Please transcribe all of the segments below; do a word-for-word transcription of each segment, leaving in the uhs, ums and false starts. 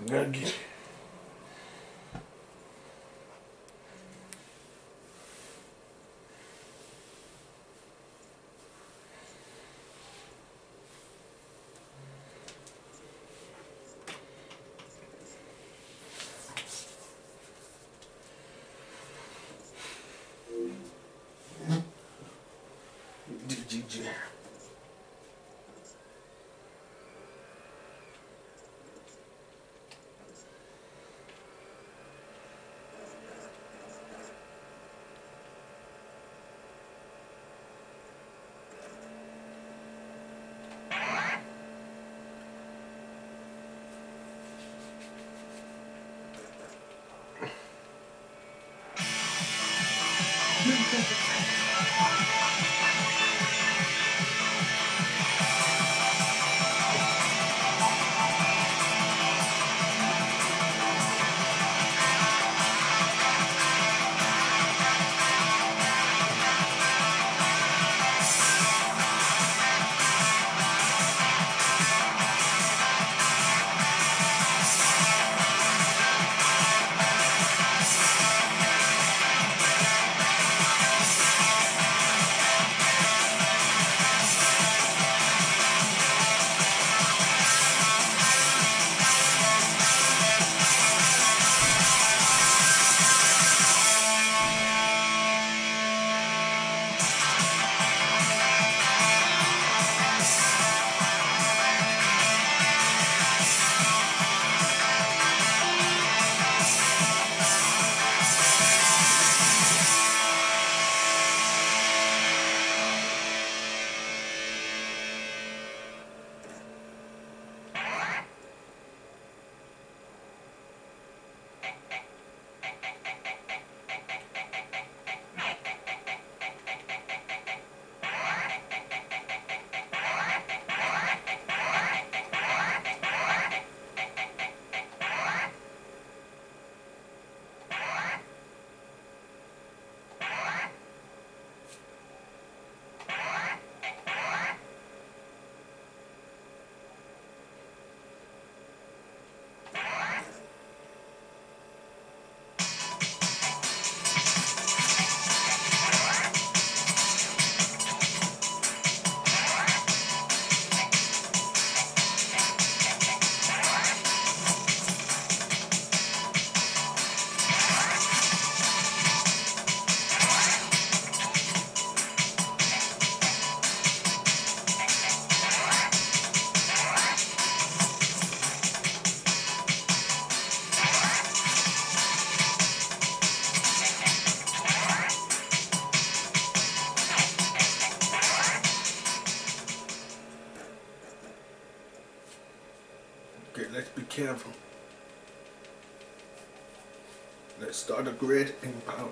Gotta get G G G. Okay, let's be careful. Let's start a grid and power.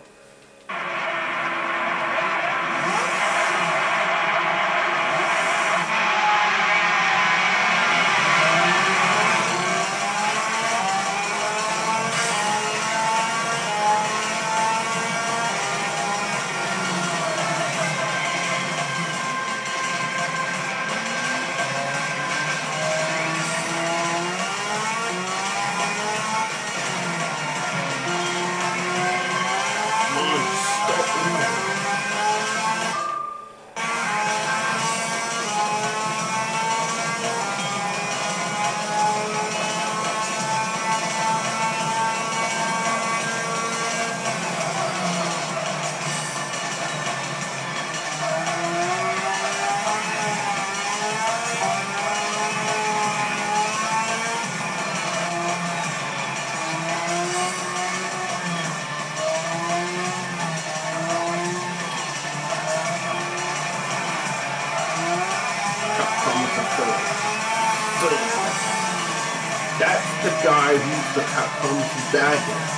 That's the guy who's the Capcom's dagger.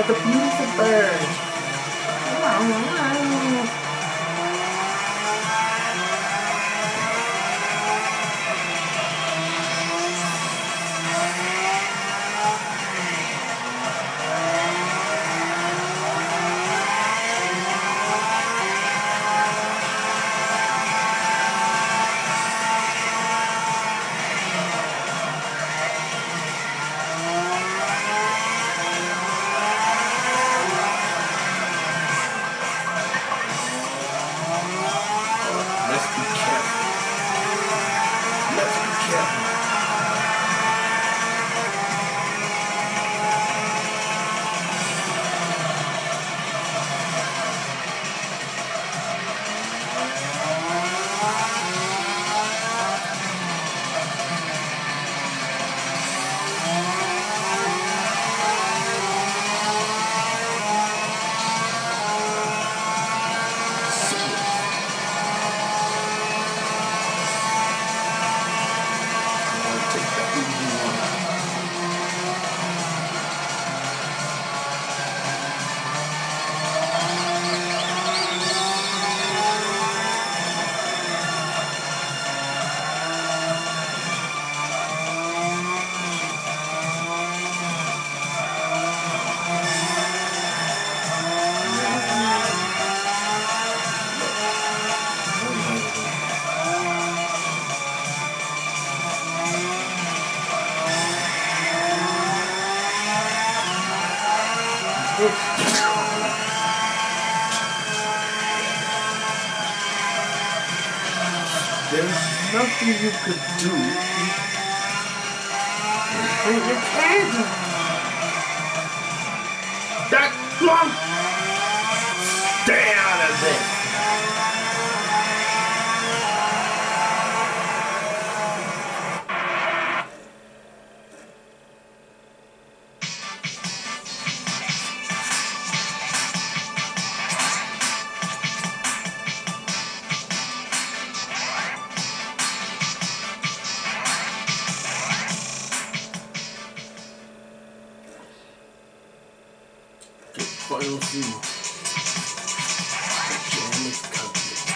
like a beautiful bird. Let's be careful. Let's be careful. There's nothing you could do. And you can't. That lump. Stay out of this. Final scene. The jam is complete.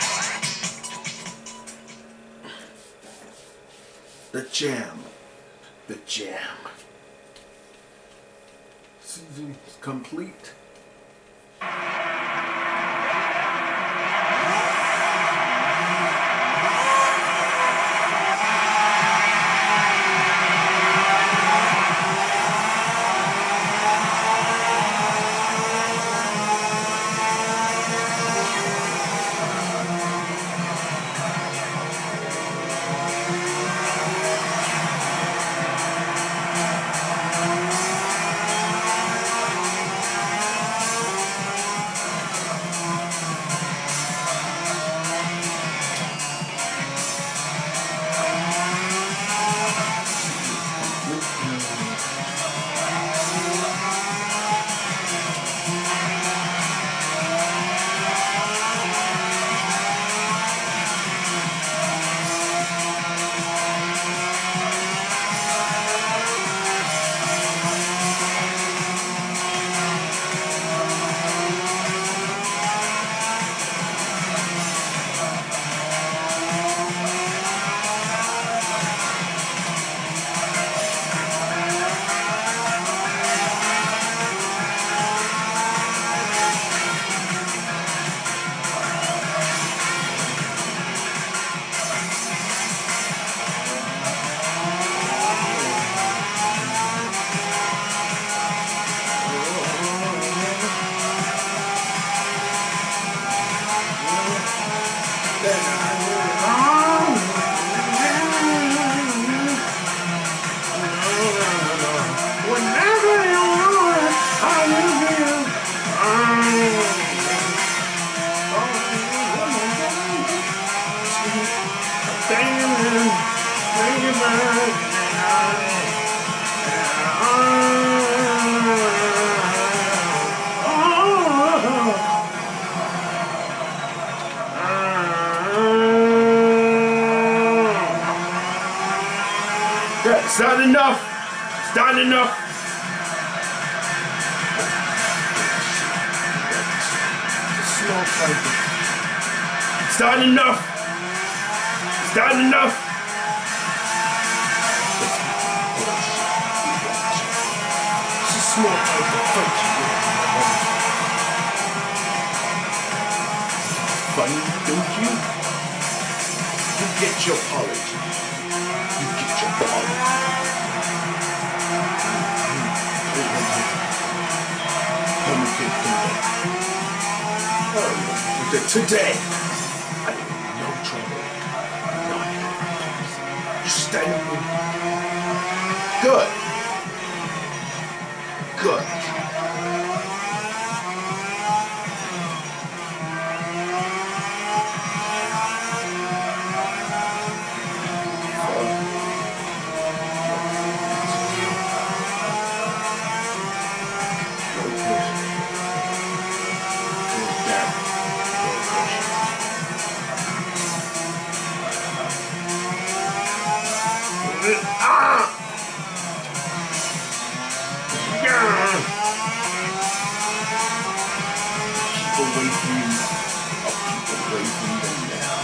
The jam. The jam. Season is complete. It's not enough. It's not enough. small fighter. It's not enough. It's not enough. It's a small fighter. Fight you. Funny, don't you? You get your apology. You get your apology. Today, I am in no trouble. No. You stand with me. Good. Good. Ah! Yeah! Keep away from you. I'll keep away from them now.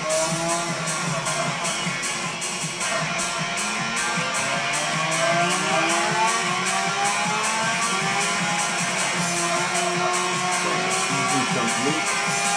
Season complete.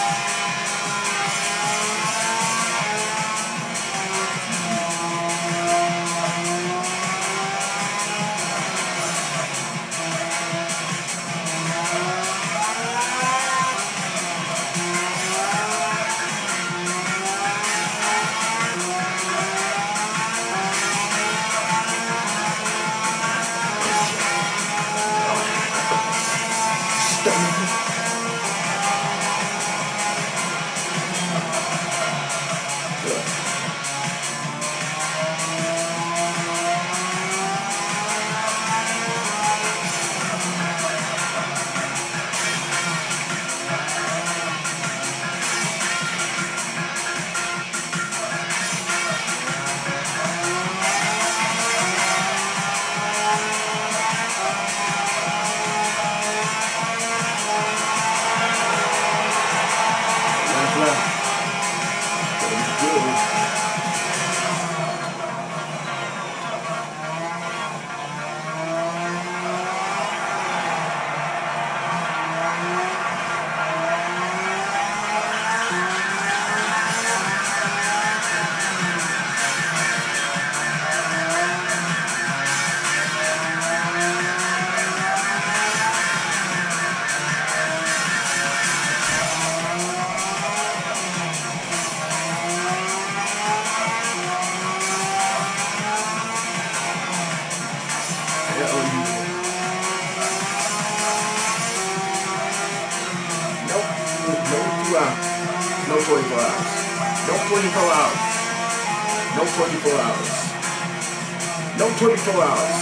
No twenty-four hours. No twenty-four hours. No twenty-four hours. No twenty-four hours.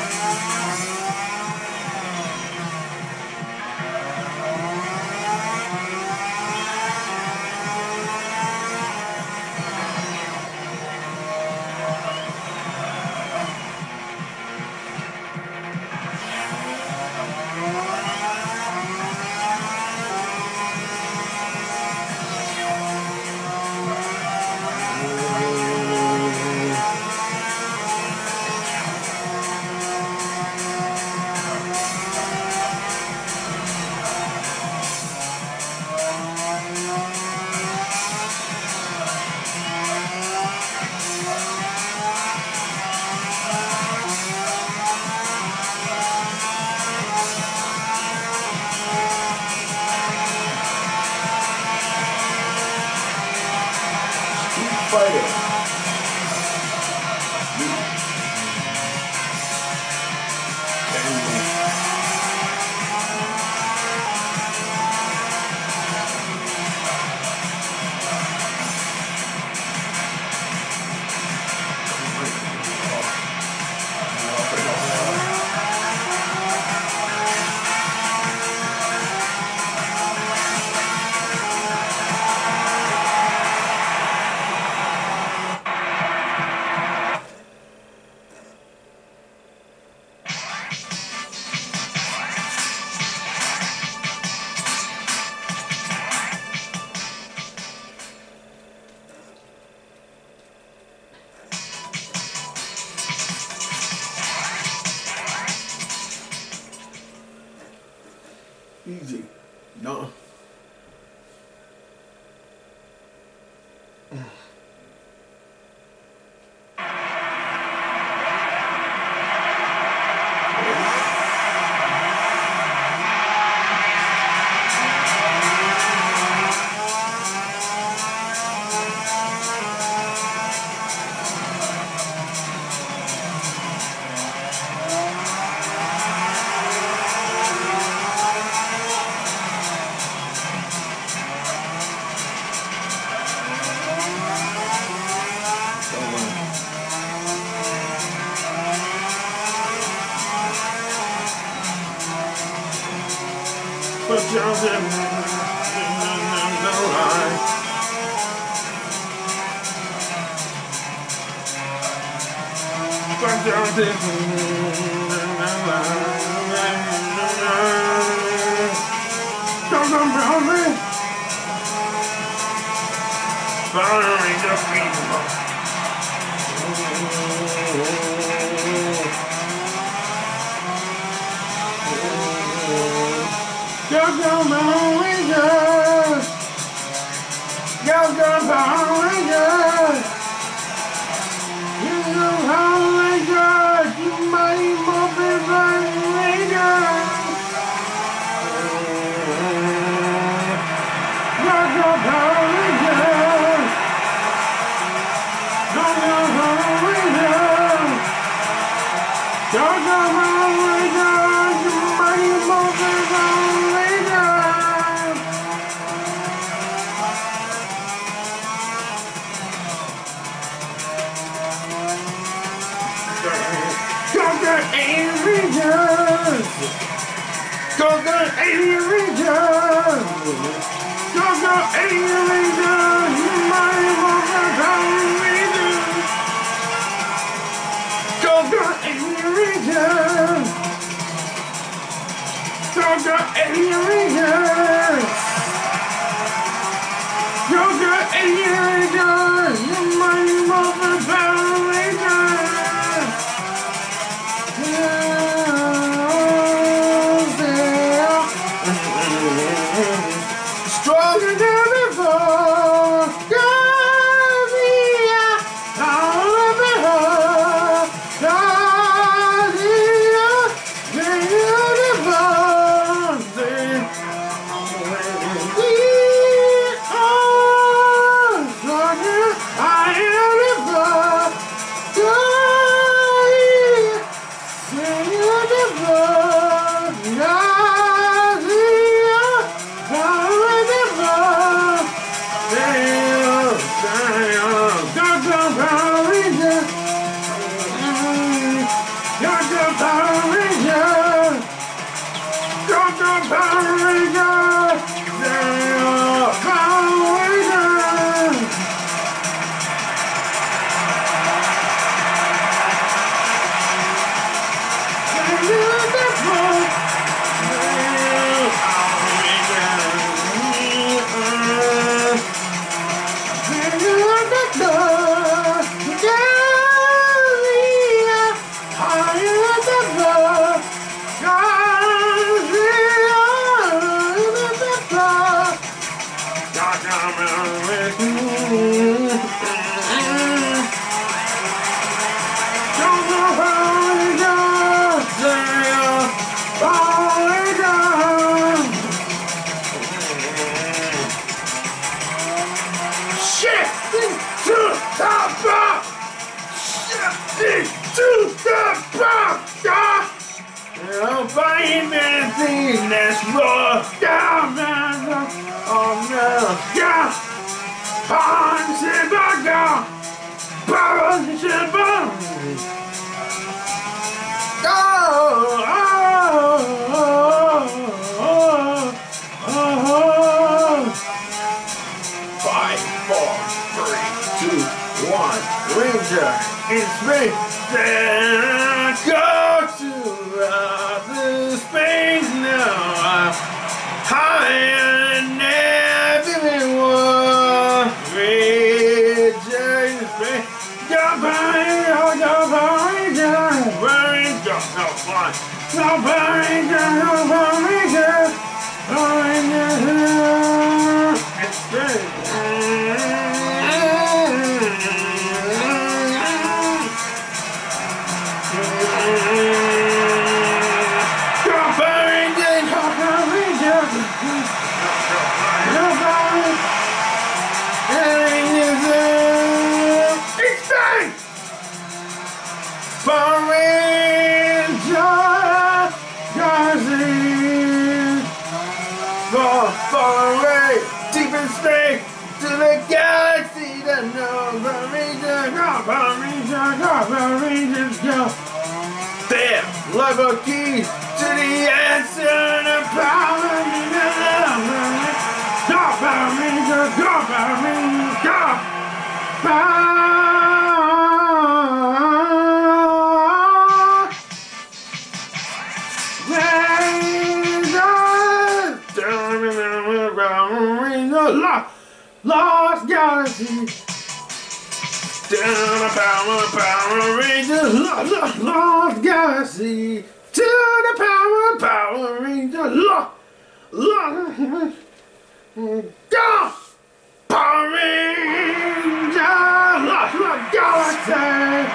Fighter. But you're the line. But you're the don't come around me. Following the people. You're the Rangers. You're the Power Rangers. You're the Power Rangers. You mighty Morphin Rangers. You're the Power Rangers. You're the Power Rangers. You're the Power Rangers. You mighty Morphin Rangers. Go the Alien Rangers! Go the Alien Rangers! Go the Alien Rangers! You mighty Morphin Power Rangers! Go the Alien Rangers! Go the Alien Rangers! Go the Alien Rangers! You mighty Morphin Power Rangers! Stronger than before, God, we are power before, God, we are beautiful, we are stronger, higher before, God, we are beautiful, God, we are power before. Damn, damn, got the Power Rangers. Got the Power Rangers. Got the Power Rangers. Damn, Power Rangers. Beautiful. Damn, Power Rangers. Shifting to the bar! Shifting to the bar! I'm buying anything that's raw! Down, man! Oh no! Yeah! Punch Punch Oh! Oh! Five, four, three, two, one. Ranger, it's me. Then go to outer space now. I'm higher than everyone. Ranger, it's me. Jump on, jump on, Ranger. Ranger, no fun. Jump on, Ranger, jump on, Ranger. Ranger, it's me. Power Rangers, go, Power Rangers, go. There, liberty to the answer, the Power Rangers, go, Power Rangers, go, Power Rangers, go. Power Lost Galaxy. Down a Power, Power Rangers, Lost, Lost Galaxy. To the Power, Power Rangers, Lost, Lost, go! Power Rangers, Lost, Lost Galaxy.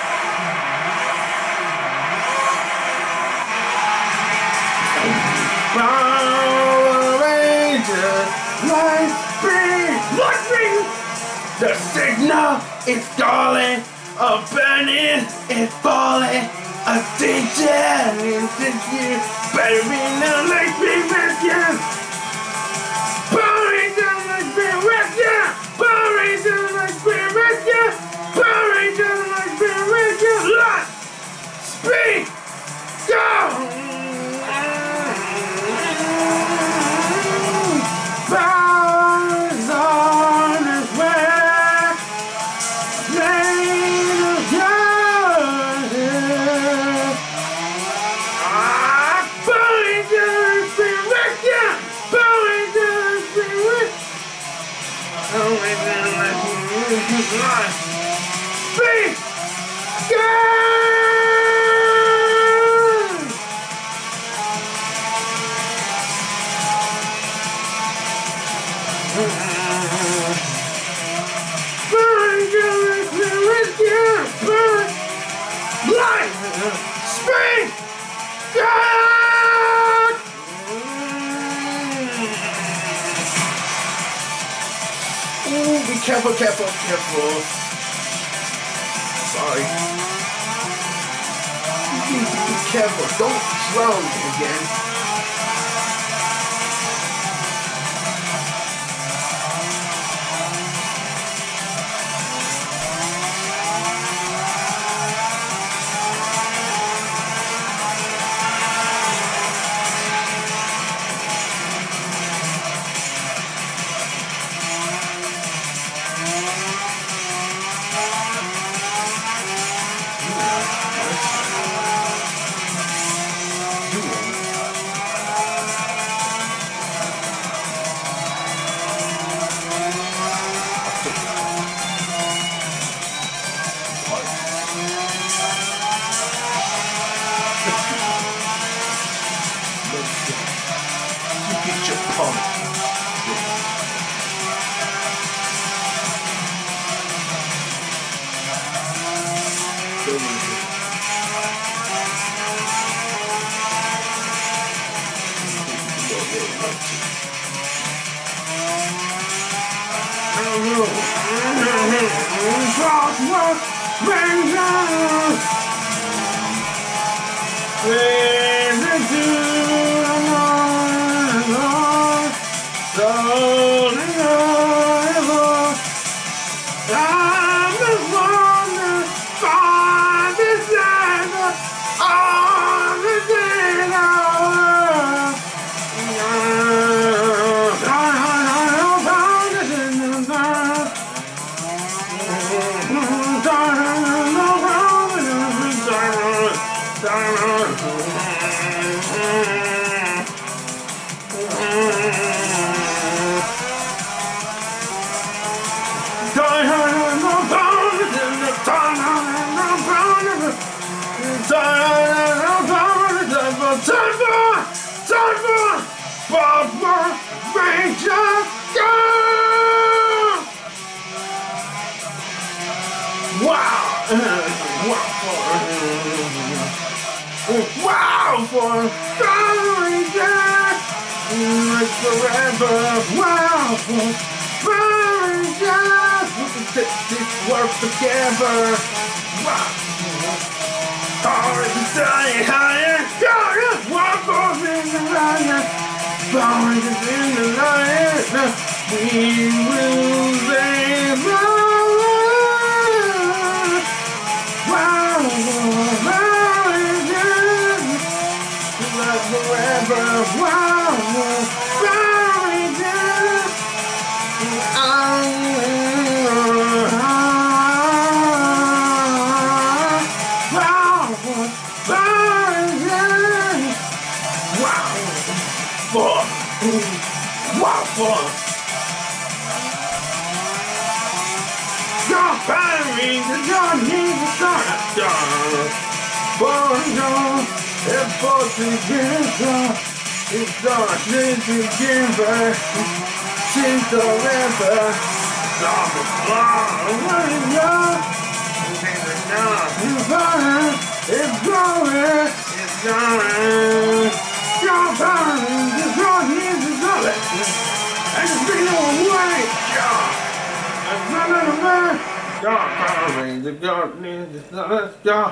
Power Rangers, light speed, light speed. The signal is calling, a burning is falling, a danger into you. Better be no light speed rescue. Power Rangers, light speed rescue. Power Rangers, light speed rescue. Power Rangers, light speed rescue. Light speed, go! Speed! Go! Light! Speed! Go! Ooh, be careful, careful, careful. Sorry. You need to be careful. Don't drown again. Get your pump. Wow, for Power Rangers, like forever. Wow, for Power Rangers, we can take this work together. Wow, Power Rangers dying higher. Go, one more in the lion. Power Rangers in the lion. We will save the world. God Power Rangers, God needs a star. For no, if both together, it's darkness together. She's the river, stop the fly. What is love? It's going, it's going, it's going. God Power Rangers, God needs a star. I just been away, God. I'm running away. God Power Rangers, God needs a star. Let's go.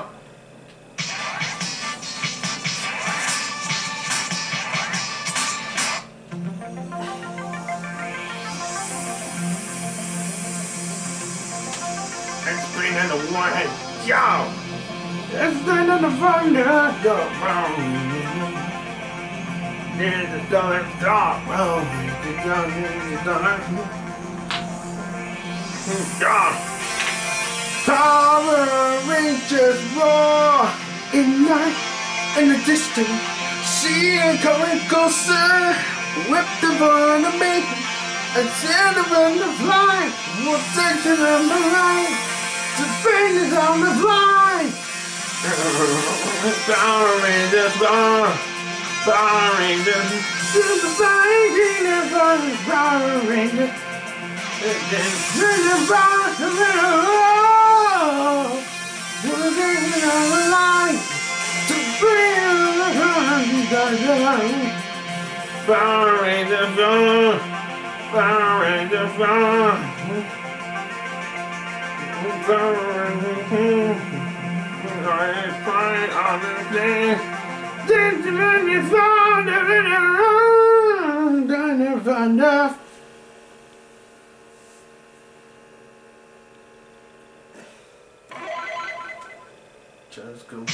Let's bring in the one, yo! Let's bring in the thunder, go round. There's a dark, dark round. There's a dark, dark. Power Rangers roar in night in the distance. See it coming closer. Whip the burn to me. And send the run to fly. We'll take it on the line. The pain is on the fly. Power Rangers, Power, Power Rangers, Super Flying Rangers, Power Rangers. Bring the power to the road. We're taking on the line. To bring the line. Power Rangers, Power, Power Rangers, Power. I'm flying on the day. Did you let me fall down in the road? I never enough. Just go.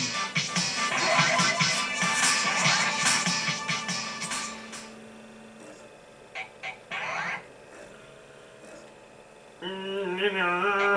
Mm, you know.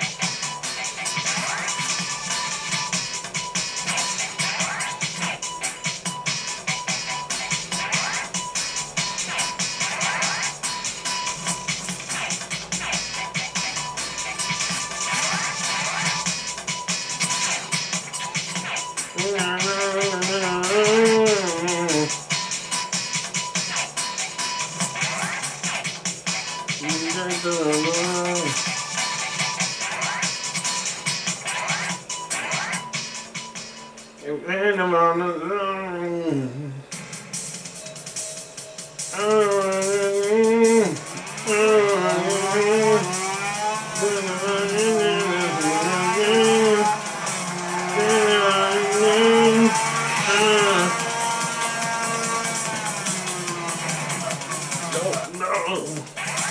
And I'm on the line. Don't know.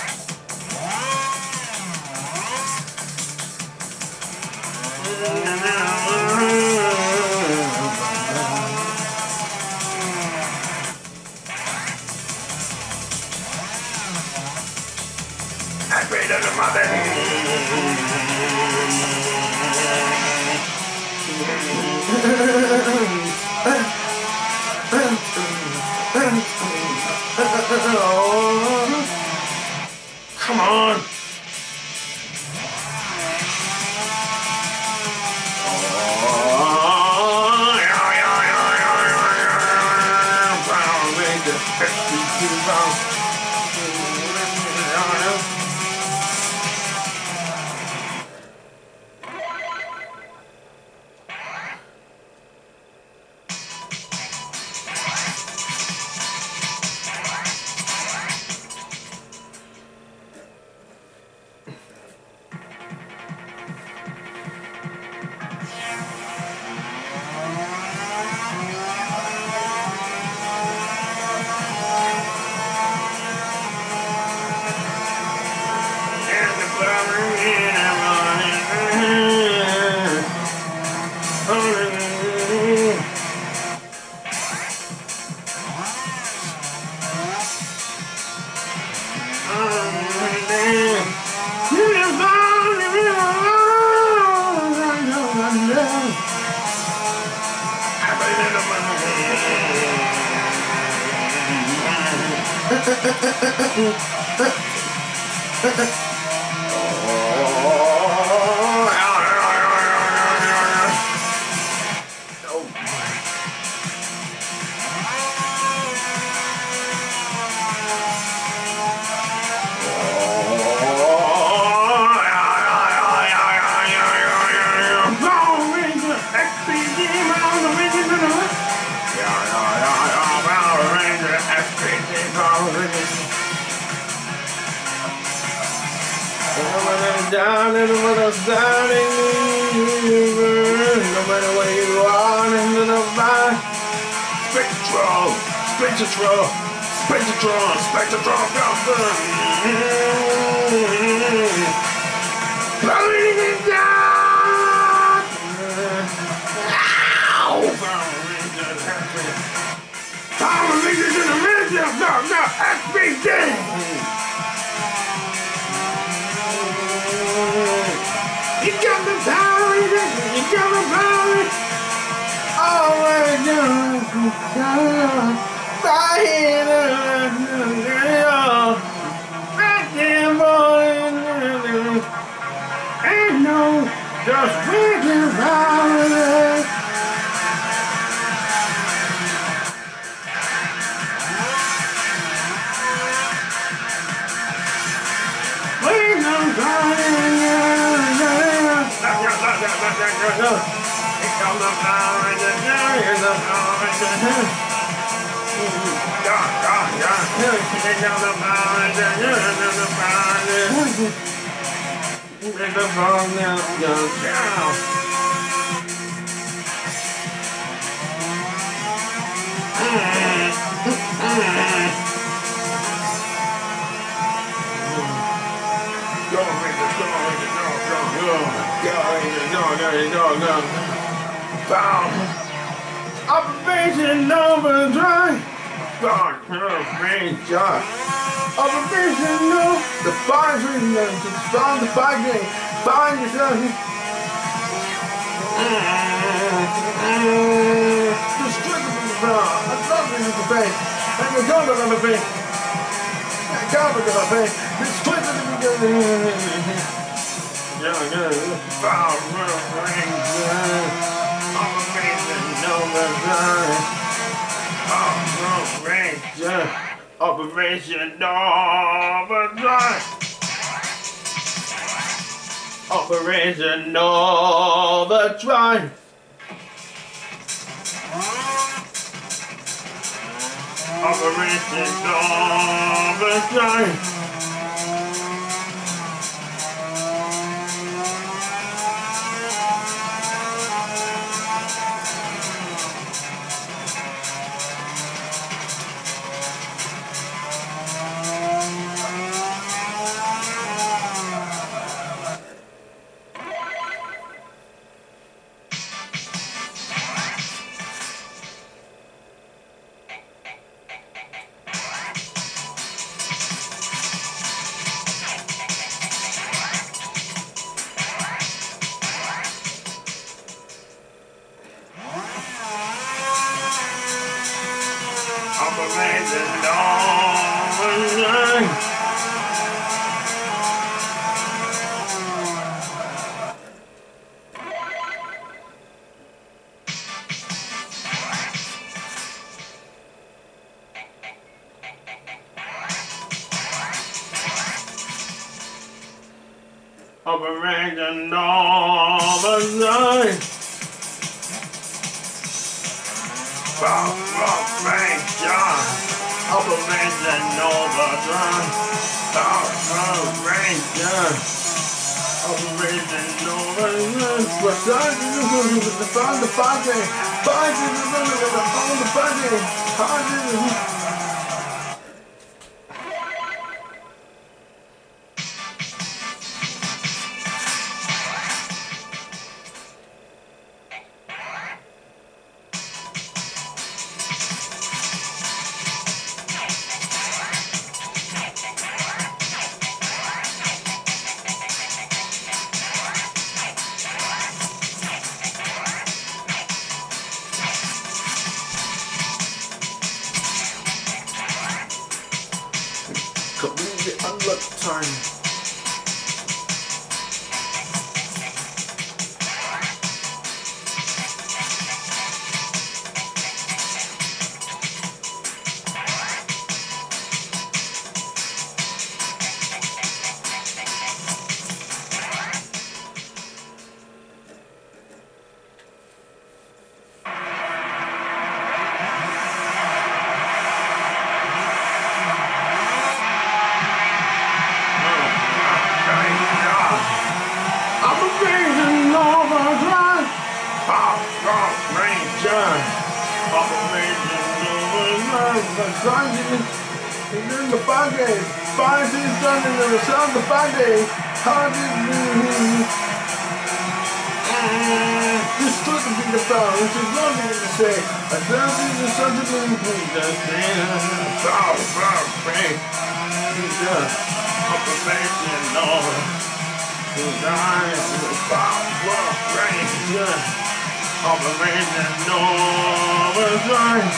I prayed under my bed. Come on. Oh Down in the middle, down in the universe. No matter where you are, into the mind. Spectral, spectral, spectral, spectral, spectral. Blowing it down. Ow! Power Rangers in the rhythm. No, no, X B D. You got the power, you got the power. Oh my God, my head, back there, boy. Ain't no just thinking about it. Ain't no crying. Here comes the power in the air, here's the power in the air. Yeah, yeah, yeah. Here comes the power in the air, here's the power in the air. Here's the power in the air. Go, Ranger, go, Ranger, go, go, go. Go, Ranger, go, go, go, go. Bow. Operation Overdrive. God, Ranger. Operation No. The fire's reading them. It's found the fire game. Find yourself. Destroy the ground. I love you, the pain. And you're going to the pain. God, we're gonna pay. This quick to be good. Yeah, yeah. Power Ranger. Operation Overdrive. Power Ranger. Operation Overdrive. Operation Overdrive. Operation Overdrive. Operation Overdrive. Operation Overdrive. Power Ranger. Operation Overdrive. Power Ranger. Operation Overdrive. What's that? The fun, the fun day. Fun, the fun, the fun day. Fun, completely unlocked time. Sunday, in the five days, five days Sunday, there was on the five days, how did you just took to be the power, which is nothing to say. I don't think there's such a thing as just saying, power, power, faith, just occupation, no, to die, power, power, faith, just occupation, no, it's right.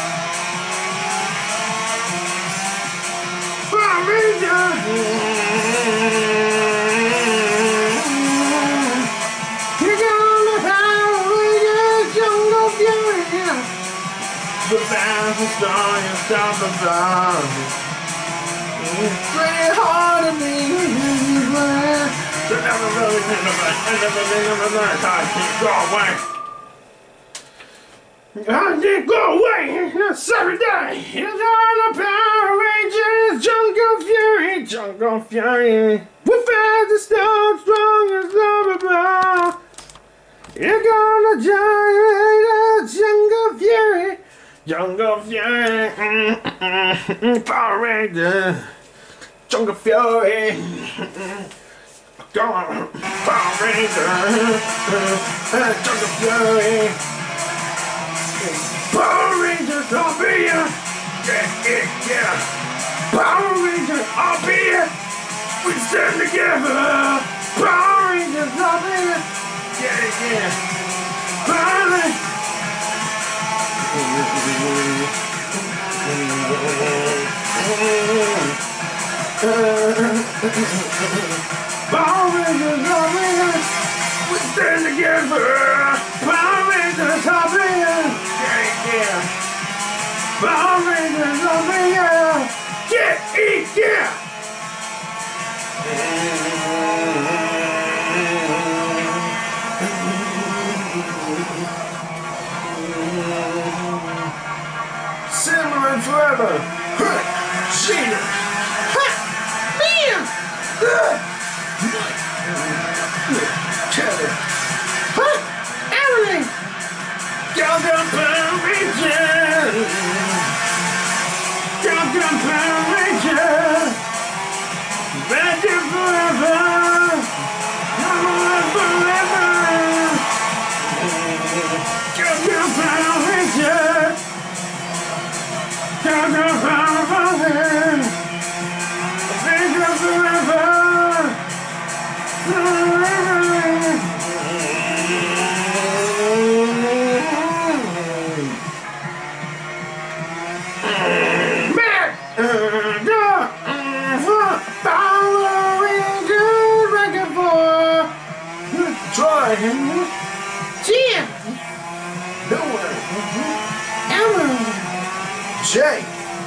The band's a star, you stop the bomb. It's pretty hard to be glad. So never really think about it, I never think about it, I can't go away. I can't go away, it's every day. It's all the Power Rangers, Jungle Fury, Jungle Fury. We're fast as stone, strong as blah blah blah. You're gonna giant Jungle Fury. Jungle Fury, mm, mm, mm, Power Ranger, Jungle Fury, Power Ranger, Jungle Fury, Power Rangers, I'll be here, yeah, yeah, yeah, Power Rangers, I'll be here, we stand together, Power Rangers, I'll be here, yeah, yeah, Power Rangers. Power Rangers, Power Rangers, we stand together. Power Rangers, Power Rangers, yeah, yeah. Power Rangers, Power Rangers, yeah, eat, yeah. Simmering forever. Cheater. Man. Cheddar. Everything. Go, go, Power Rangers. Go, go, Power Rangers. Back in forever. Come on forever. Go, go, Power Rangers. Go, go, Power Rangers. Think of forever. Back. Go. Power Rangers. Back and forth. Try him. Jim. Nowhere. Emma. Jay.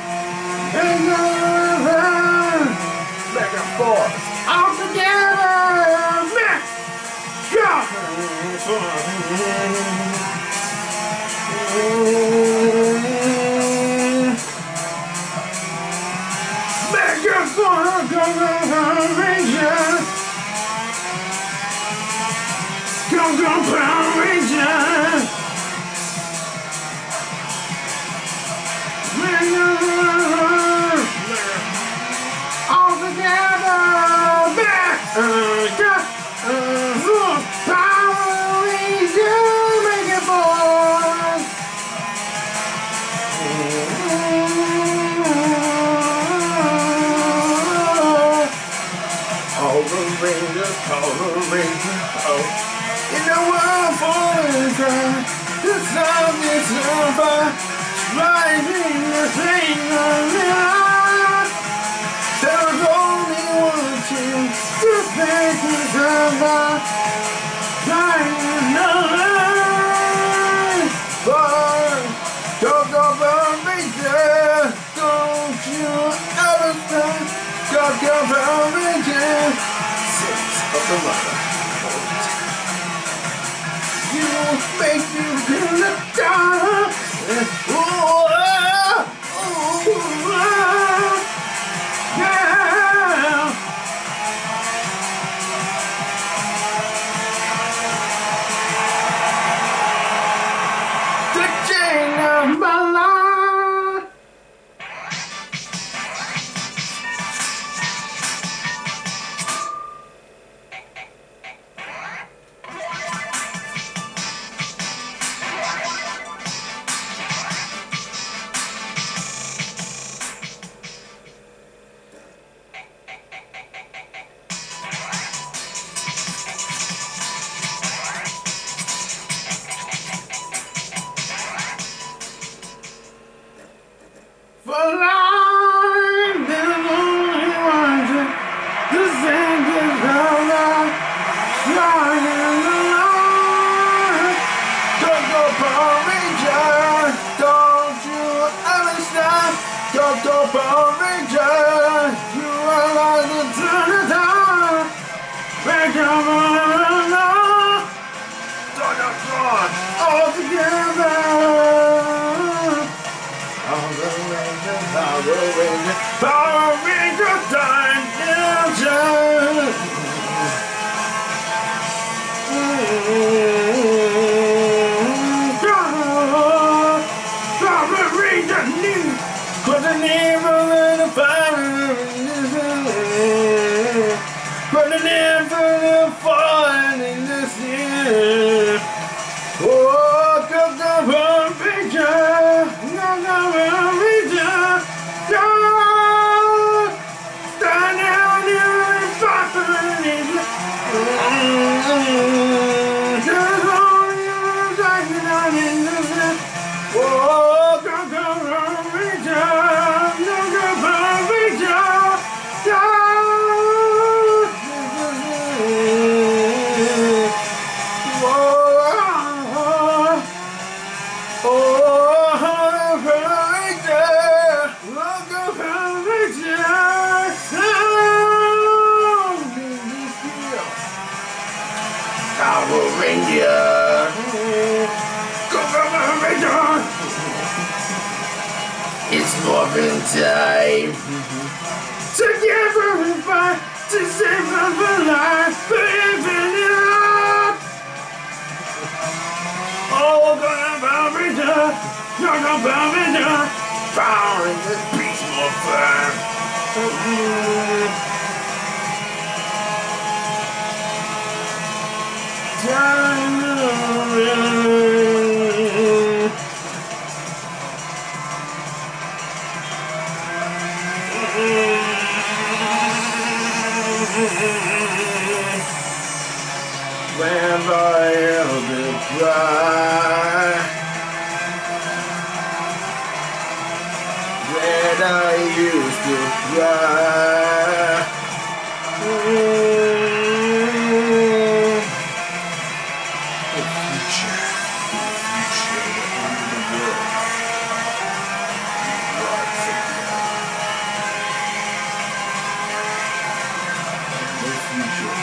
Back and forth. All together. Back. Go. Back and forth. Go, go, Power Rangers. Go, go, Power Rangers. All together, back, uh, go, uh, Power Rangers, make it boys. All the Rangers, all the Rangers, oh. In the world falling down, the sun is over, driving the thing on the line. There was only one chance to take his over, driving the line. But go, go, Power Rangers, don't you ever stop. Go, go, Power Rangers, six of the mother. You make you feel the dark. Ooh, ah, ooh, ah, yeah. The chain of my life. all together. All the Rangers, Power Rangers, Power Rangers, Dimension. Power Rangers, new, put the name of the Power Rangers. Put the name for the fun in this year. Oh, come on, picture, come on, picture, don't stand down here and fight for it. Just hold your second on in the net. Oh, come on, picture, come on, picture, Power Ranger, go Power Ranger. It's Morphin time. Together we fight to save our life, living it up. Oh, go Power Ranger, go Power Ranger. Power Ranger, Beast Morphin. When I held it dry, when I used to cry, mm. The future, the future, the end of the world. No future.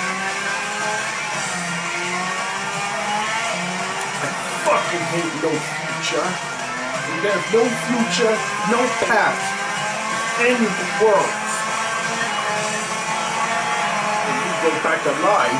Fucking hate no future. And there's no future, no past. End of the world. When you go back alive.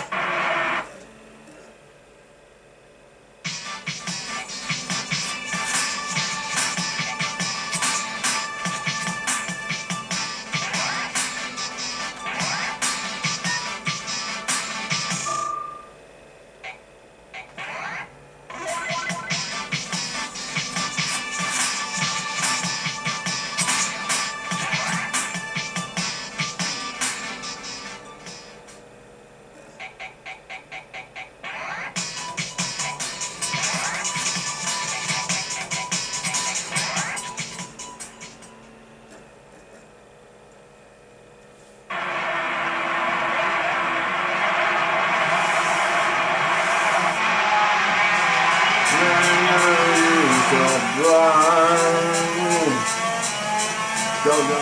Go, go.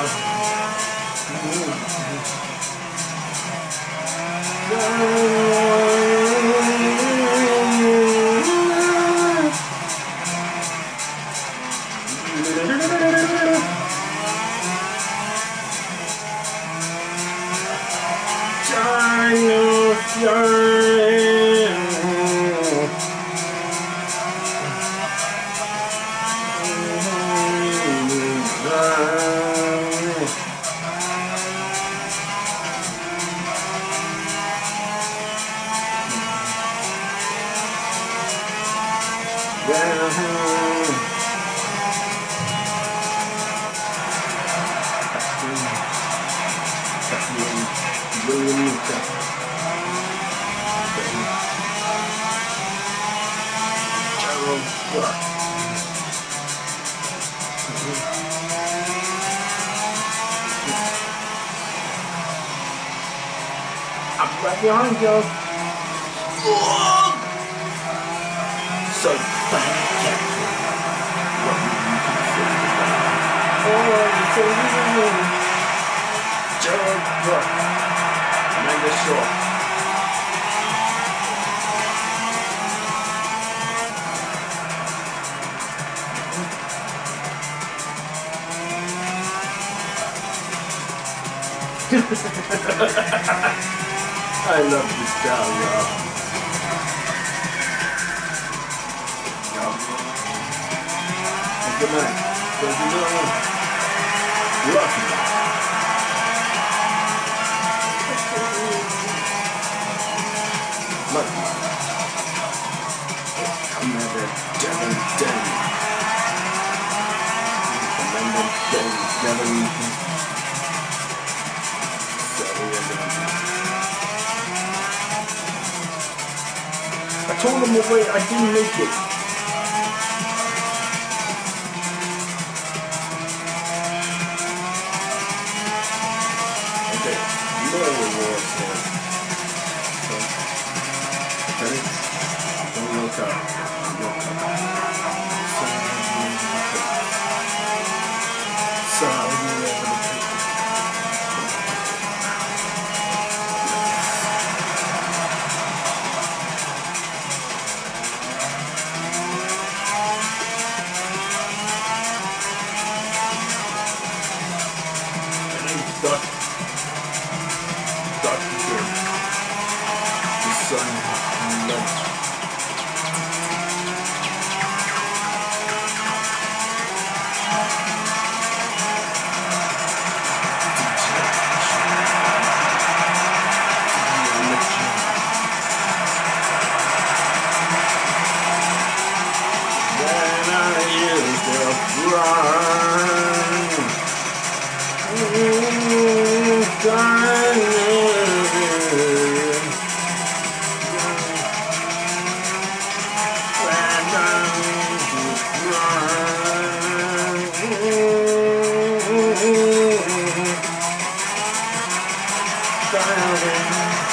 I'm right behind you. Whoa! So funny, Jack. What would you consider that? Oh, it's a little Joe Brook. Amanda Shaw. I love this style, y'all. Good night. Because you know, lucky. Lucky. I'm at that devil den. I'm at that devil den. I told him away, I didn't make it. Okay, you know what war says. Okay? Don't look up. Look up. Sorry, Duck. Duck the good. The sun loves. When I used to run. Ooh, darling. When I used to run. Ooh, darling.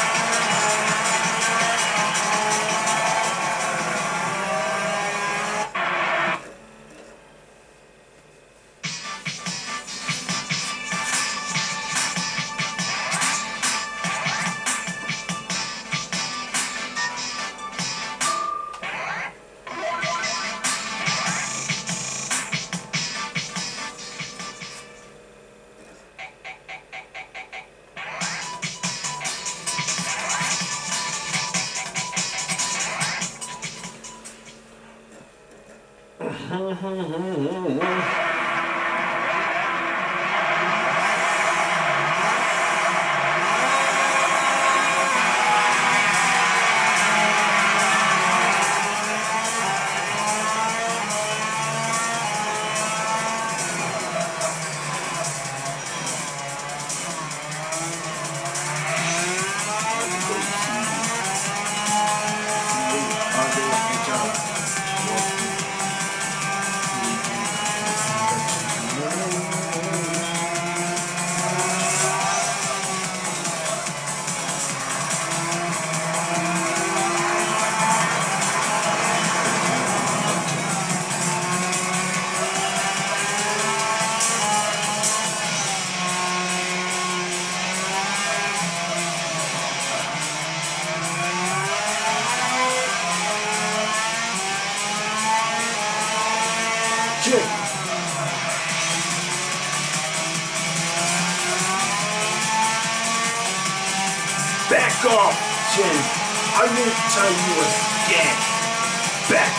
Back off, Jin. I won't tell you again. Back.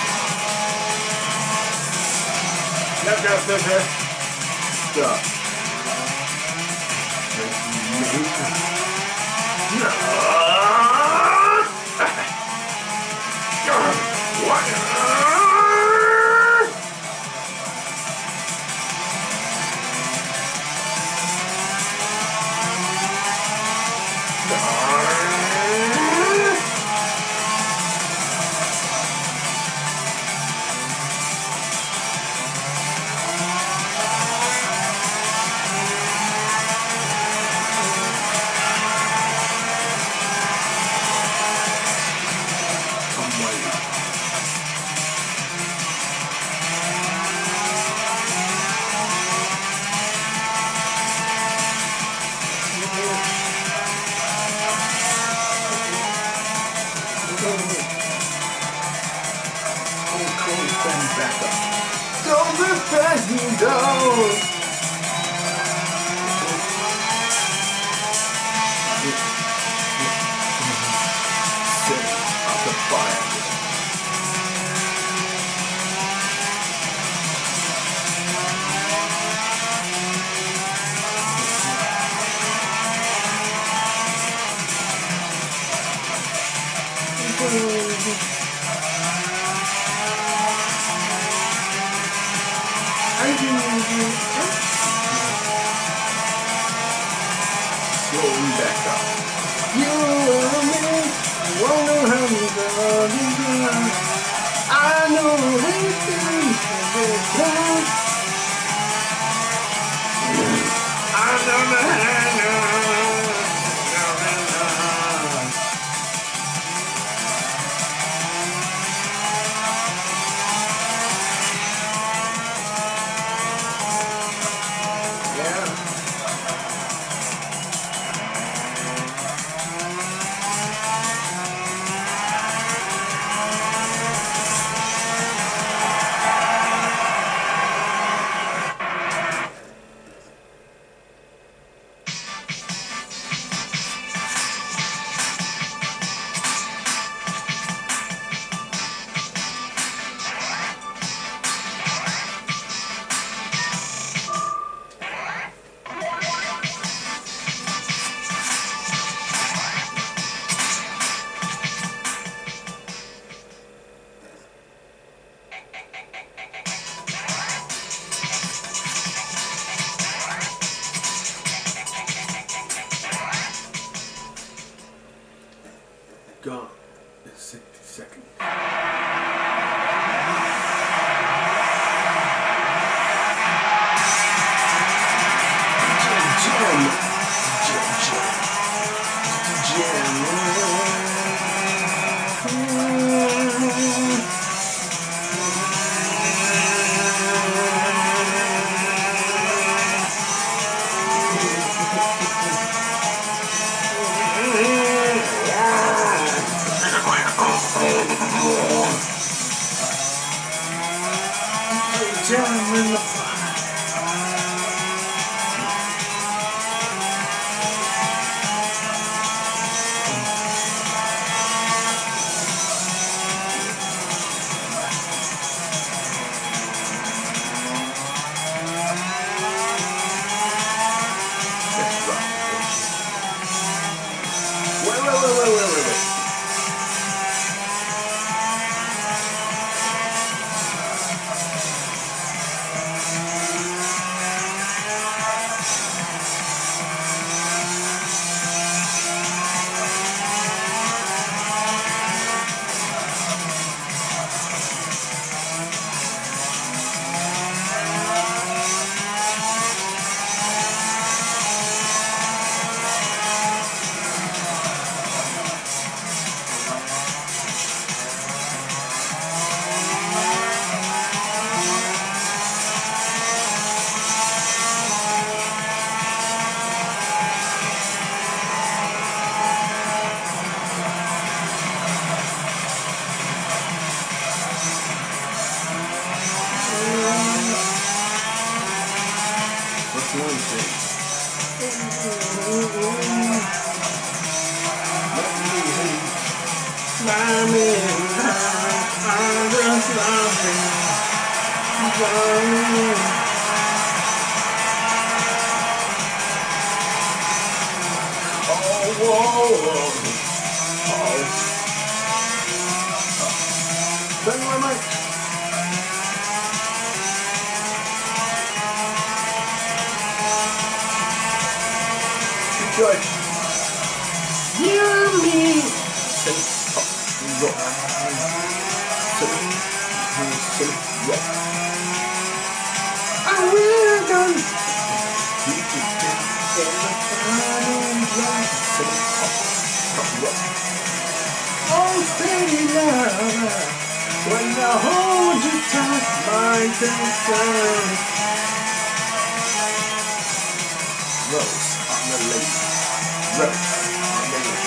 Yep, yep, yep, yep. Stop. No. What? Don't let me down. fire. Slowly back up. You and me, wonder how we got together. I know these things will come. I know the hang gone in sixty seconds. Jam, jam, jam, jam, jam in the fire. Let's rock. Wait, wait, wait, wait, wait, wait, wait. What's one thing? Let me hate. Fly me high. I'm just laughing. Fly me. Oh, whoa, whoa. Oh. Bang my mic. George. You and me. Say pop rock. Say say rock. I will go. You can get in the fire. Say pop pop rock. Oh, steady love. When I hold you tight, my concern. Rose on the lake. Rose on the lake.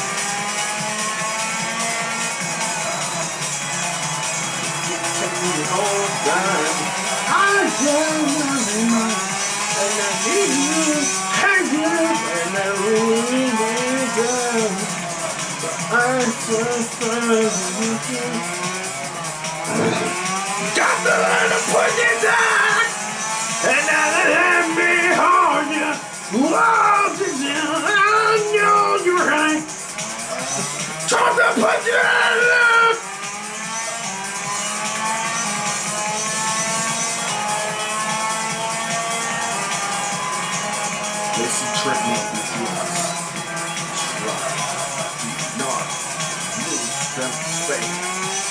You take me all time. I just love you, and I need you. I do, and I really need you. I swear, got the line to put you down, and now they let me hold you. Whoa, did you? I know you're right. Trying to put you out of love. Listen, trick me with yours. Try. Do not lose them faith.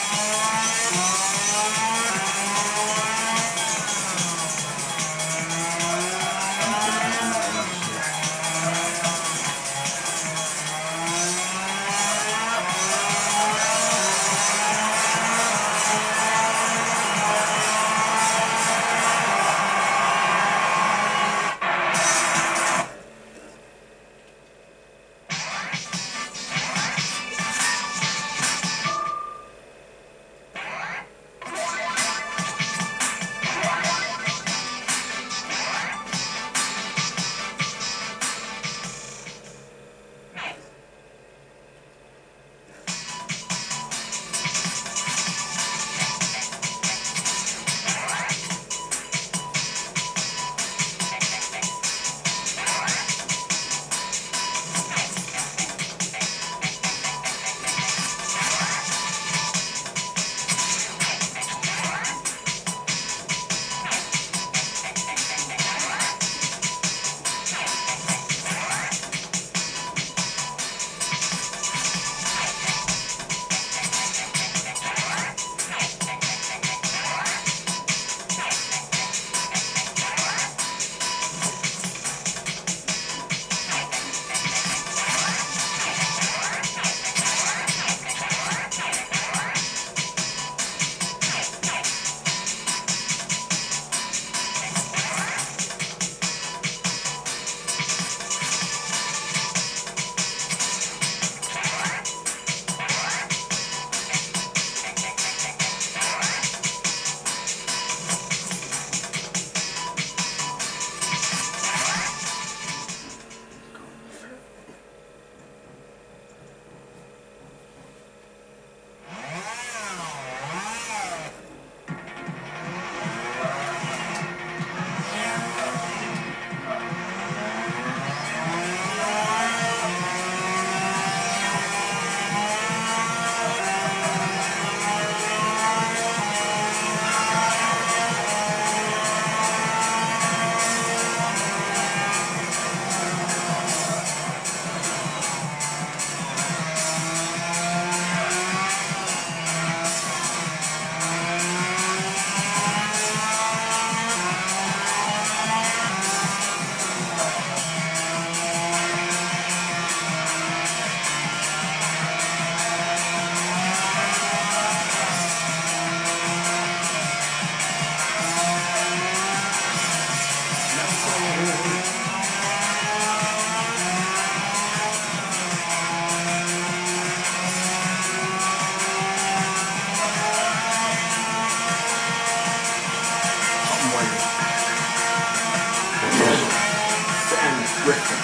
Griffin.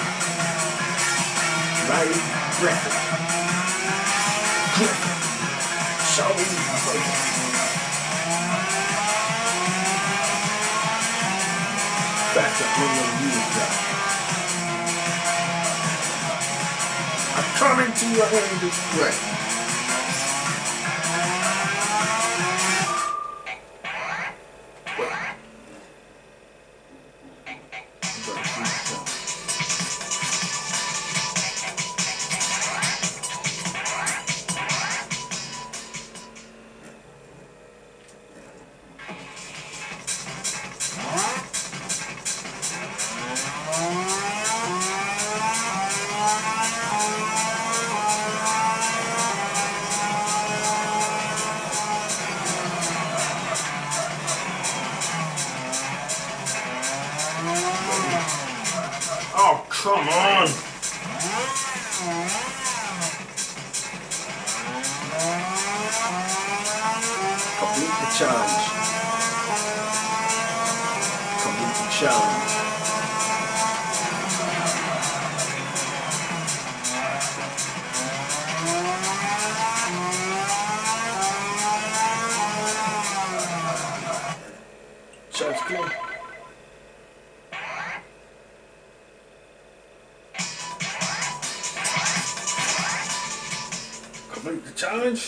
Riley Griffin. Griffin. Shelby Griffin. Back up when you use that. I'm coming to your hand this way. Oh, come on! Complete the challenge. Complete the challenge. Make the challenge.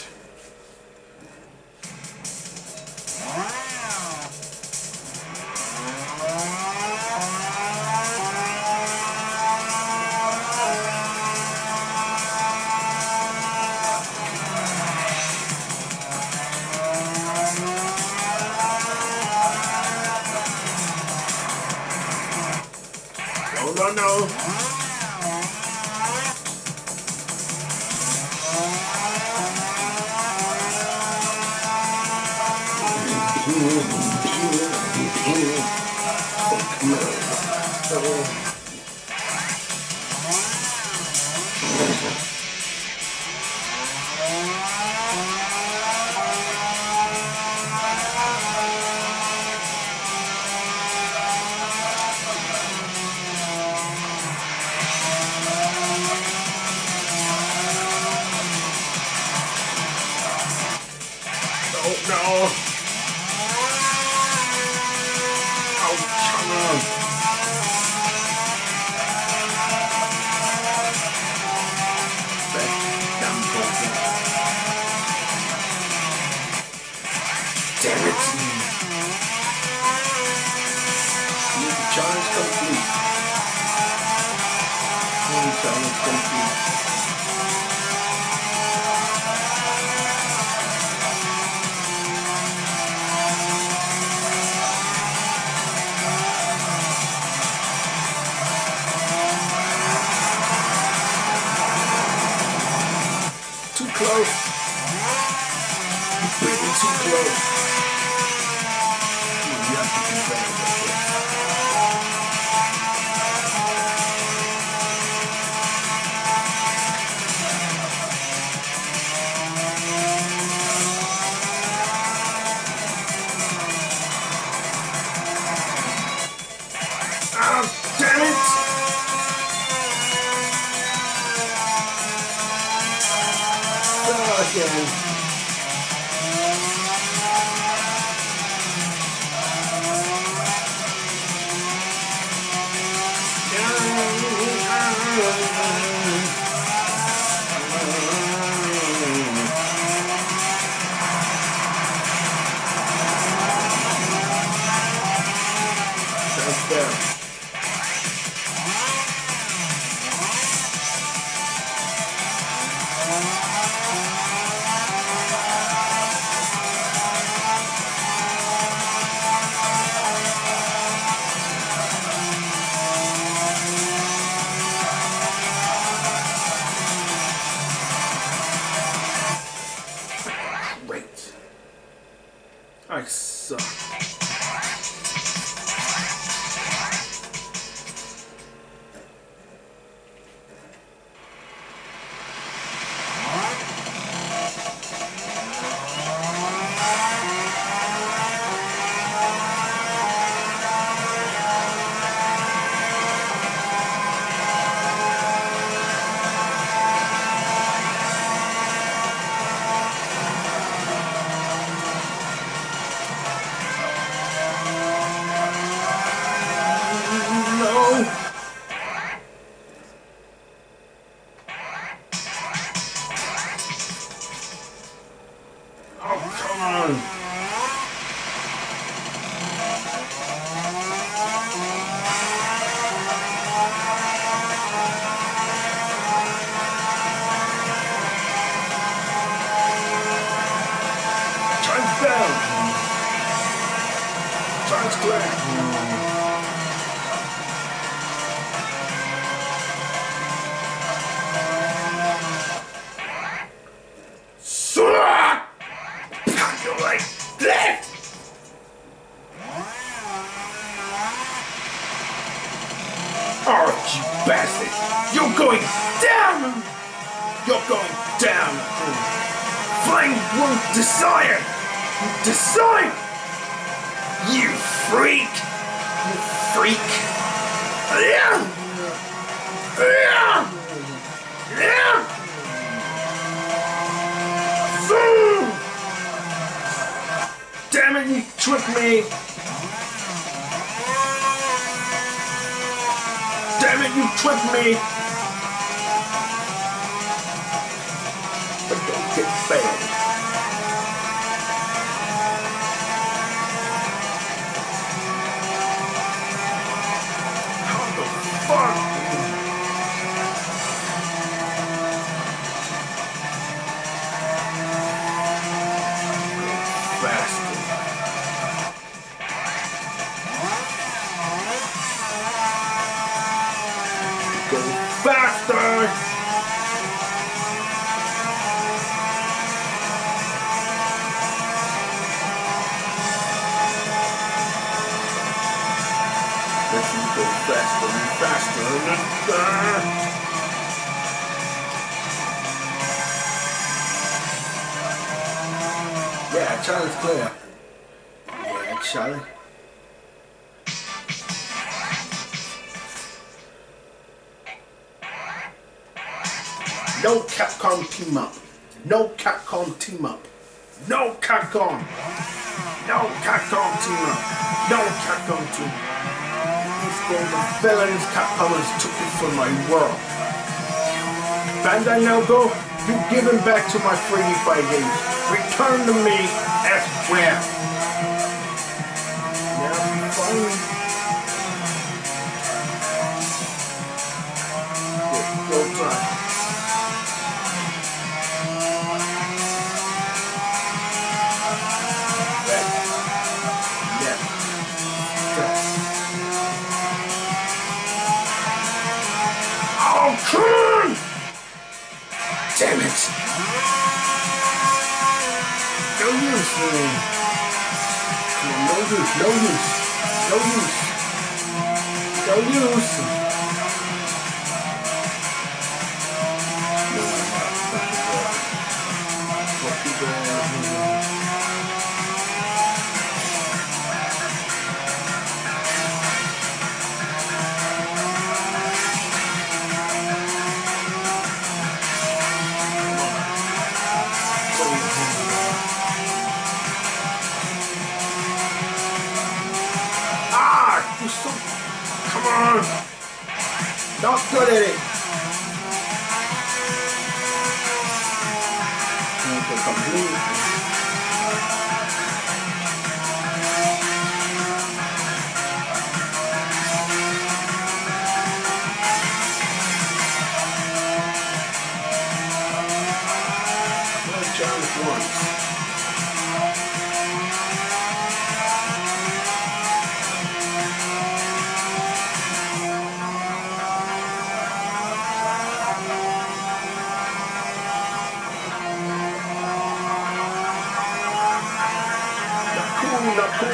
No, no, no. Oh no! Oh, come on! That damn bullshit. Damn it! Need the challenge complete. Need the challenge complete. Too close. You're breathing too close. You have to do better than this. Oh, damn it! Again. That's fair. Great. I suck. Charge clear. Swat! You're like this! Oh, you bastard! You're going down! You're going down! Flame won't desire! Decide! You freak! You freak! Yeah! Yeah! Yeah! Boom! Damn it, you tricked me! Damn it, you tricked me! fail. How the fuck? Faster. Go faster! Let you go faster and faster and faster. Yeah, Charlie's clear. Yeah, Charlie. No Capcom team up. No Capcom team up. No Capcom. No Capcom team up. No Capcom team up. These games are villains. Capcom has took it from my world. Bandai Namco, you give them back to my three D five games. Return to me as well. Now finally. Yeah, go time. Oh, come on! Damn it! No use, man. Come on, no use, no use, no use, no use. No, I'm not. Fuck you guys. So, come on! Not good at it! Okay, complete. Well, John once. Not cool.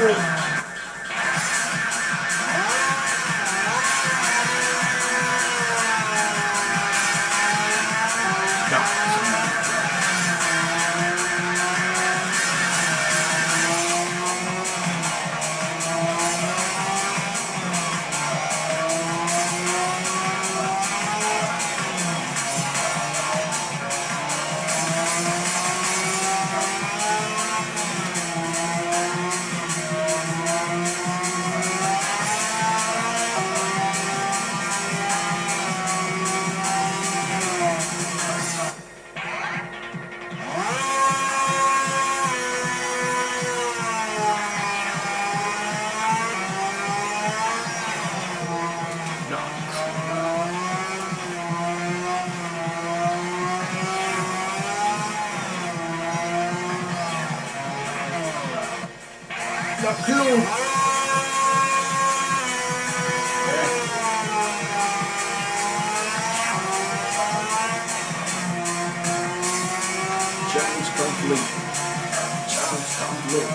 No. Not cool. Challenge complete. Challenge complete.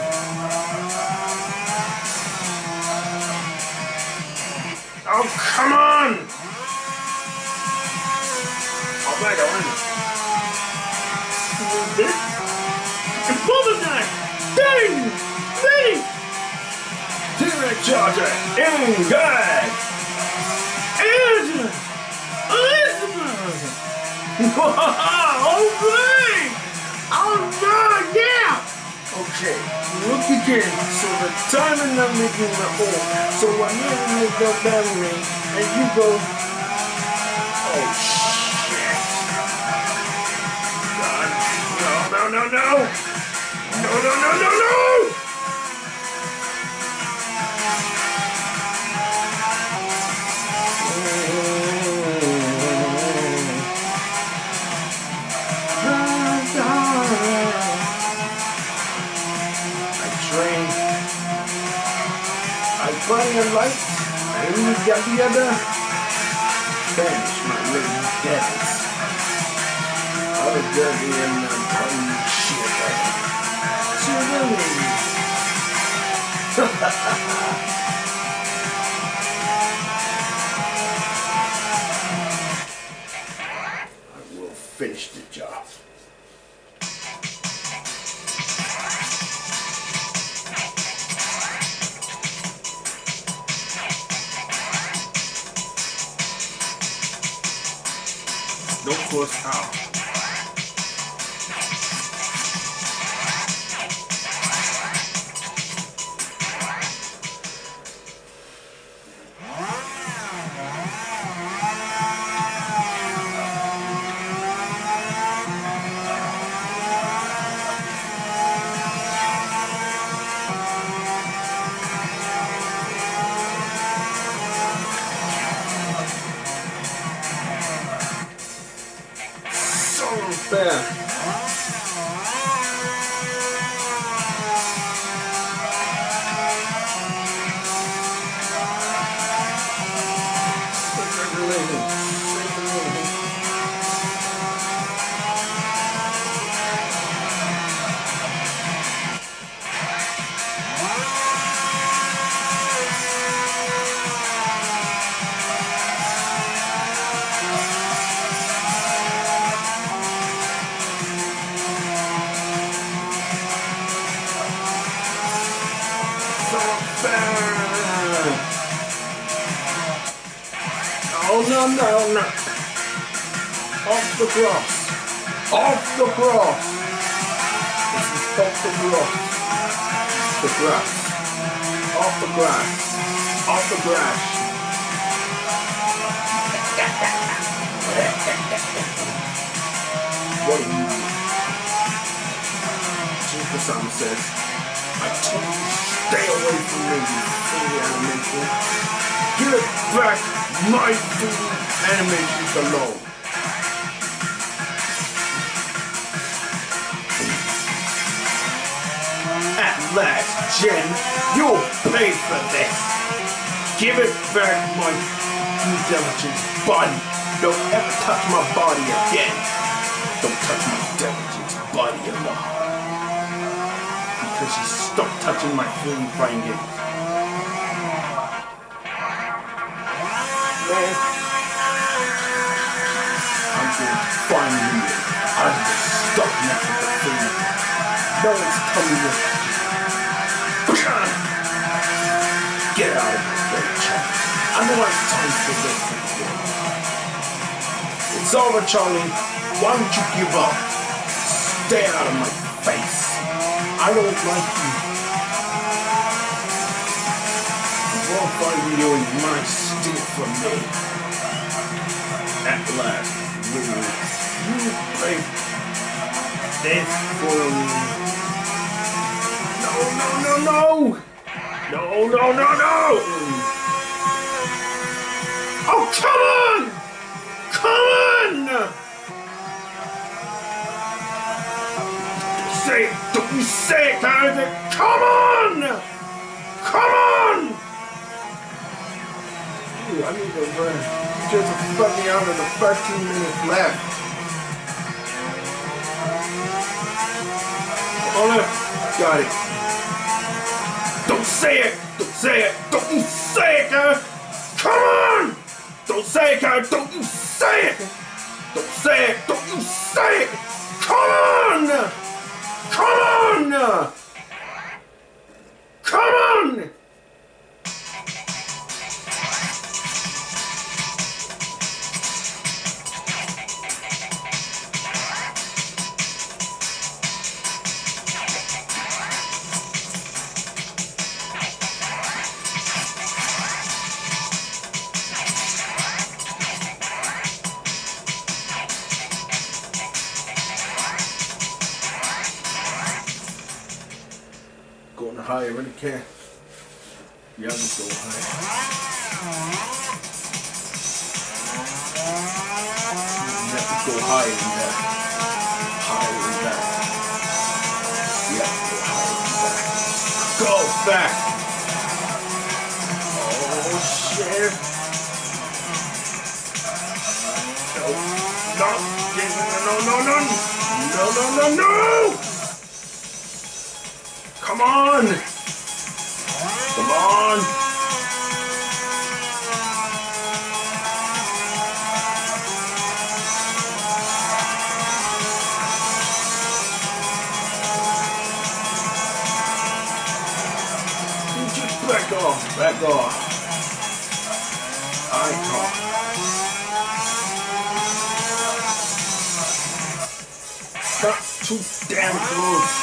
Oh, come on! All right, all right. This? And Bulldog! Ding! Ready! T-Rex Charger! Engage! Angela! Elizabeth! Alright! Alright, yeah! Okay, look again. So the timing I'm making the hole. So I never go down me, and you go. Oh shit! God. No, no, no, no! No, no, no, no, no! I train. I find a light. I only got the other. Banish my little devils. I was dirty and I'm calling you shit. I will finish the job. No force out. Unfair. Oh no, no, no. Off the grass. Off the grass. This is off the grass. The grass. Off the grass. Off the grass. What do you do? Super Sam says, I told you stay away from me, you silly animation. Give back my food animations alone. At last, Jen, you'll pay for this. Give it back my due diligence body. Don't ever touch my body again. Don't touch my diligence body alone. Because you stopped touching my food fighting games. Man, I'm going to find you. I'm going to stop messing with the food. No one's coming with you. Get out of my way, Charlie. I know it's time for this. It's over, Charlie. Why don't you give up? Stay out of my face. I don't like you. I won't find you in my steal from me. At last, will you pay this for me? No, no, no, no! No, no, no, no! Oh, come on! Come on! Say it! Don't you say it, guys! Come on! Come on! Ooh, I need to run. You just put me out of the thirteen minutes left. Hold up. Got it. Don't say it! Don't say it! Don't you say it, guys! Come on! Don't say it, guys! Don't you say it! Don't say it! Don't you say it! Come on! Come on! Come on! higher, really can't. Yeah, just go higher. You have to go higher than that. Higher than that. Yeah, go higher than that. Go back. Oh shit. No, no, no, no, no, no, no, no, no. Come on. Come on. Just back off, back off. I can't. Not too damn close.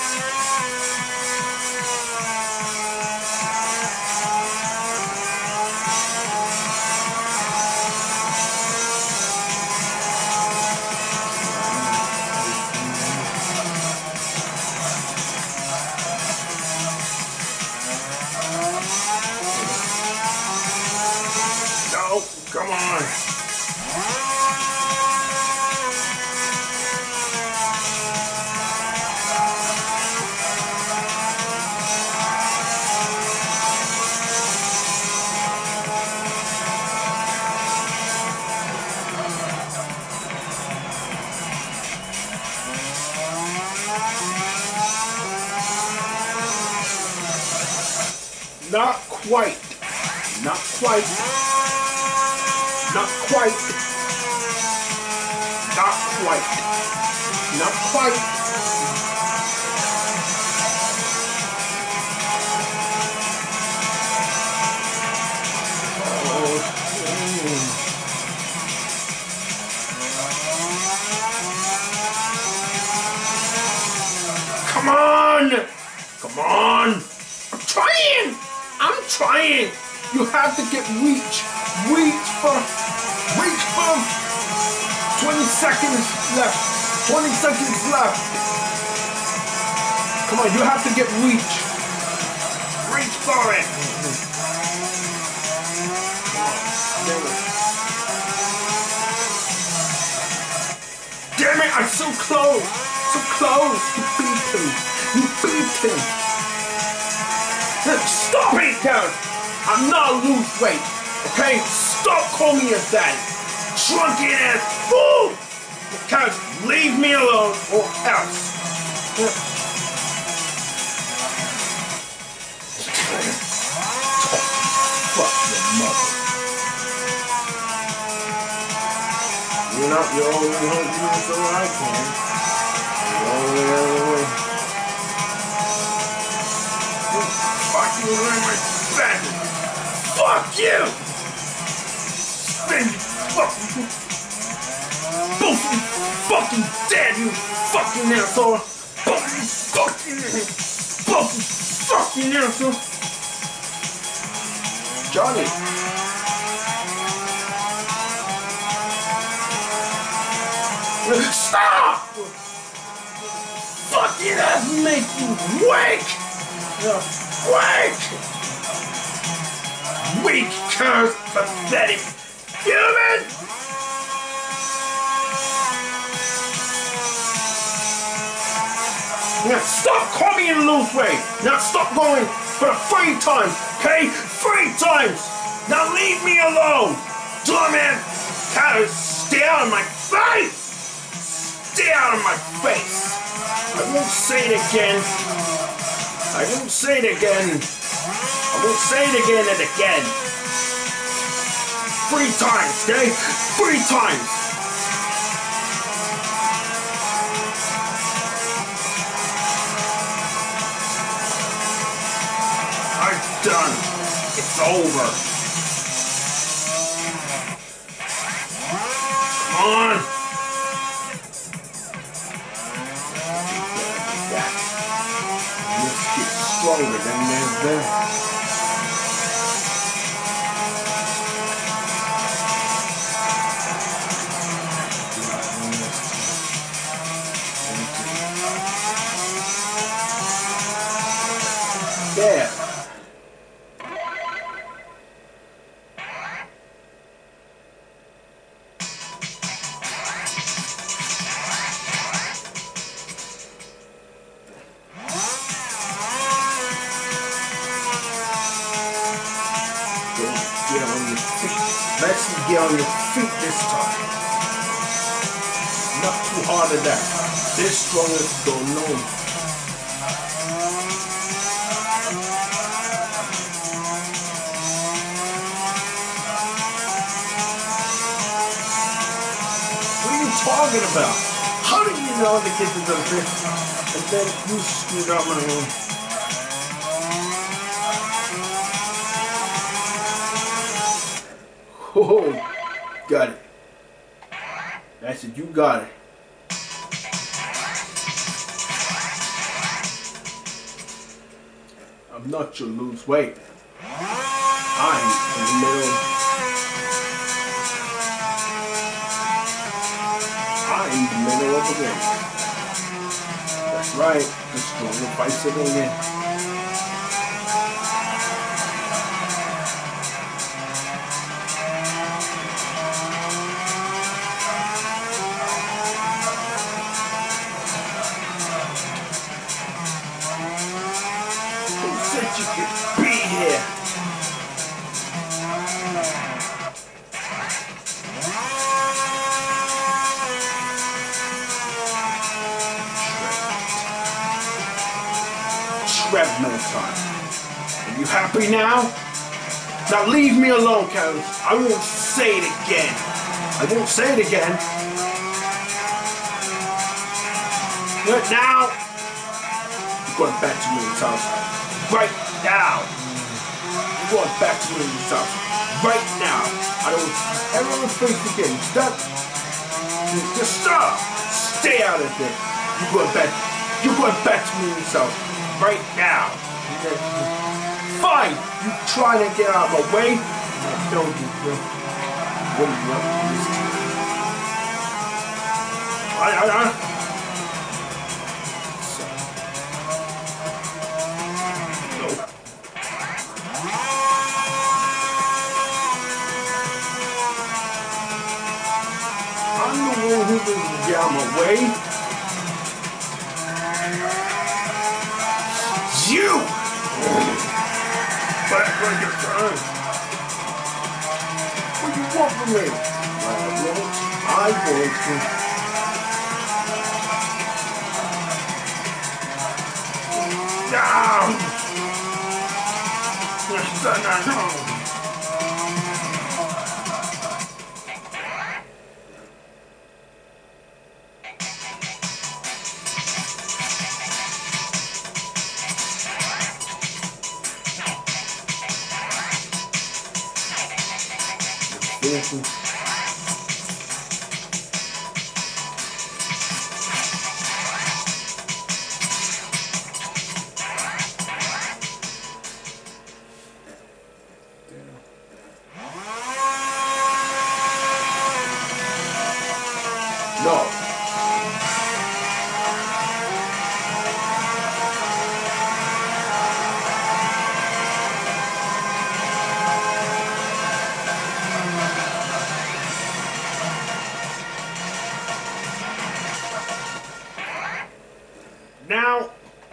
No, come on. Not quite. Not quite. Not quite. Not quite. Not quite. Oh. Come on! Come on! I'm trying! I'm trying! You have to get reach. Reach for, reach for twenty seconds left. twenty seconds left. Come on, you have to get reach. Reach for it. Damn it, I'm so close. So close. You beat him. You beat him. Stop it, Karen. I'm not lose weight. Okay? Stop calling me a daddy. Drunken ass fool! Because leave me alone or else. Fuck your mother. You're not your only one, so I can. You're only other way. Fuck you, learn my bastard. Fuck you! Fuck you! Both of you fucking dead, you fucking asshole! Both you fucking Both you fucking asshole! Johnny! Stop! Fucking ass make you wake! Wake! Weak, cursed, pathetic human! Now stop calling me and lose weight! Now stop going for the three times, okay? Three times! Now leave me alone! Dumbass! Cowards, stay out of my face! Stay out of my face! I won't say it again. I won't say it again. I won't say it again and again. Three times, okay? Three times. I'm done. It's over. Come on. Let's get stronger than there's there. Actually get on your feet this time. Not too hard at that. This strong as don't know. What are you talking about? How do you know the kids is unfit? And then you screwed up my room. Oh, got it. That's it, you got it. I'm not your lose weight. I'm in the middle. I'm in the middle of the game. That's right, the stronger fights it in. You can be here. Treadmill time. Are you happy now? Now leave me alone, Kevin. I won't say it again. I won't say it again. But now, you're going back to Moon's house. Right now. You're going back to Moon's house. Right now. I don't ever want to face again. Stop. Just stop. Stay out of there. You're going back. You're going back to Moon's house. Right now. Fine. You trying to get out of my way? I told you, bro. What are you up to this time? I, I, I. I'm the one who doesn't get out of my way. You! Back on your turn. What do you want from me? I want, I want to. Down! Yes, I know. Thank you. No. Now,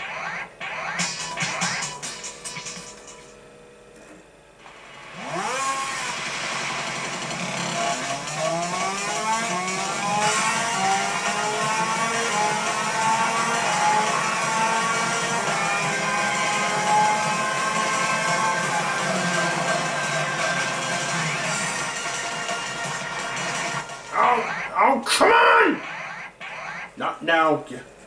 oh, oh, come on! Not now.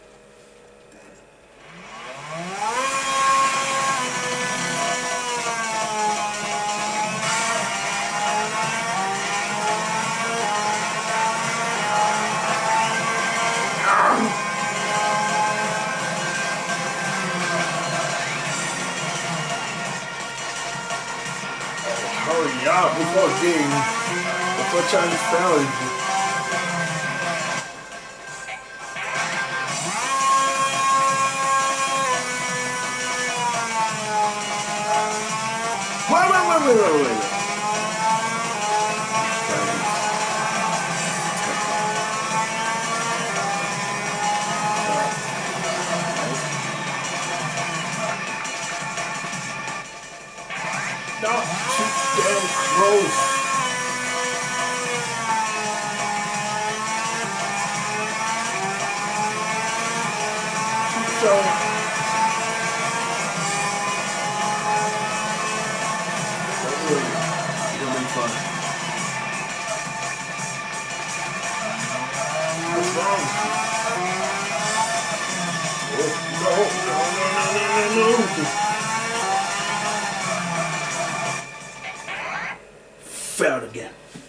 Hurry up before getting, before trying to spell it. Wait, wait, wait, wait, wait, wait. Not too damn close. So it'll be fun. What's wrong with you? Oh, no, no, no, no, no, no, no. Failed again.